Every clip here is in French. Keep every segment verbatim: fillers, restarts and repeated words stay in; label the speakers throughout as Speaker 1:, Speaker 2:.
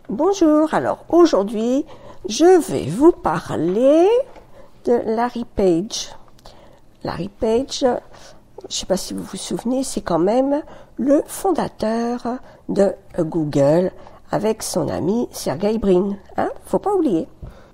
Speaker 1: Bonjour, alors aujourd'hui je vais vous parler de Larry Page. Larry Page, je ne sais pas si vous vous souvenez, c'est quand même le fondateur de Google avec son ami Sergey Brin, hein, faut pas oublier.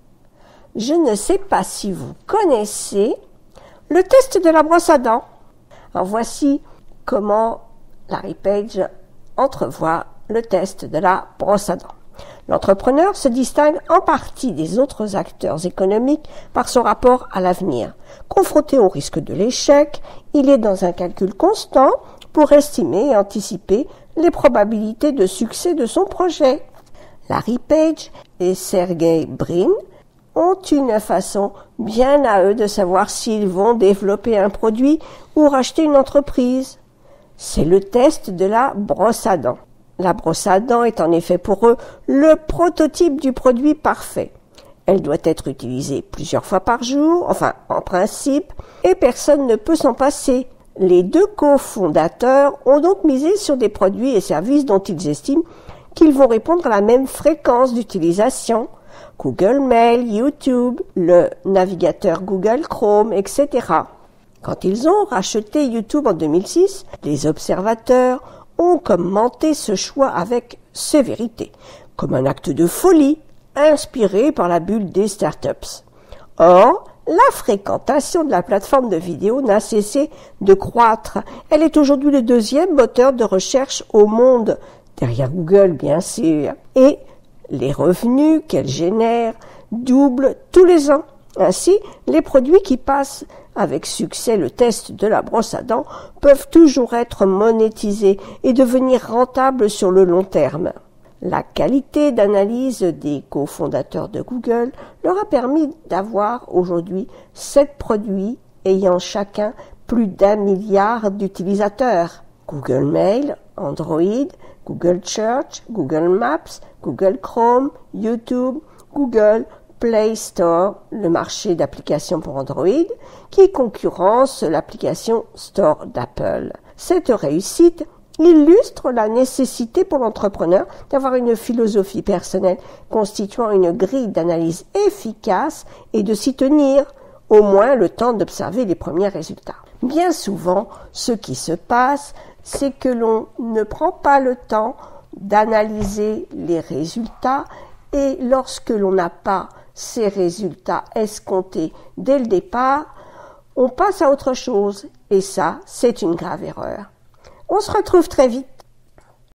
Speaker 1: Je ne sais pas si vous connaissez le test de la brosse à dents. Alors voici comment Larry Page entrevoit le test de la brosse à dents. L'entrepreneur se distingue en partie des autres acteurs économiques par son rapport à l'avenir. Confronté au risque de l'échec, il est dans un calcul constant pour estimer et anticiper les probabilités de succès de son projet. Larry Page et Sergey Brin ont une façon bien à eux de savoir s'ils vont développer un produit ou racheter une entreprise. C'est le test de la brosse à dents. La brosse à dents est en effet pour eux le prototype du produit parfait. Elle doit être utilisée plusieurs fois par jour, enfin en principe, et personne ne peut s'en passer. Les deux cofondateurs ont donc misé sur des produits et services dont ils estiment qu'ils vont répondre à la même fréquence d'utilisation. Google Mail, YouTube, le navigateur Google Chrome, et cetera. Quand ils ont racheté YouTube en deux mille six, les observateurs ont commenté ce choix avec sévérité, comme un acte de folie, inspiré par la bulle des startups. Or, la fréquentation de la plateforme de vidéo n'a cessé de croître. Elle est aujourd'hui le deuxième moteur de recherche au monde, derrière Google bien sûr, et les revenus qu'elle génère doublent tous les ans. Ainsi, les produits qui passent avec succès le test de la brosse à dents peuvent toujours être monétisés et devenir rentables sur le long terme. La qualité d'analyse des cofondateurs de Google leur a permis d'avoir aujourd'hui sept produits ayant chacun plus d'un milliard d'utilisateurs. Google Mail, Android, Google Search, Google Maps, Google Chrome, YouTube, Google Play Store, le marché d'applications pour Android, qui concurrence l'application Store d'Apple. Cette réussite illustre la nécessité pour l'entrepreneur d'avoir une philosophie personnelle constituant une grille d'analyse efficace et de s'y tenir, au moins le temps d'observer les premiers résultats. Bien souvent, ce qui se passe, c'est que l'on ne prend pas le temps d'analyser les résultats et lorsque l'on n'a pas ces résultats escomptés dès le départ, on passe à autre chose et ça, c'est une grave erreur. On se retrouve très vite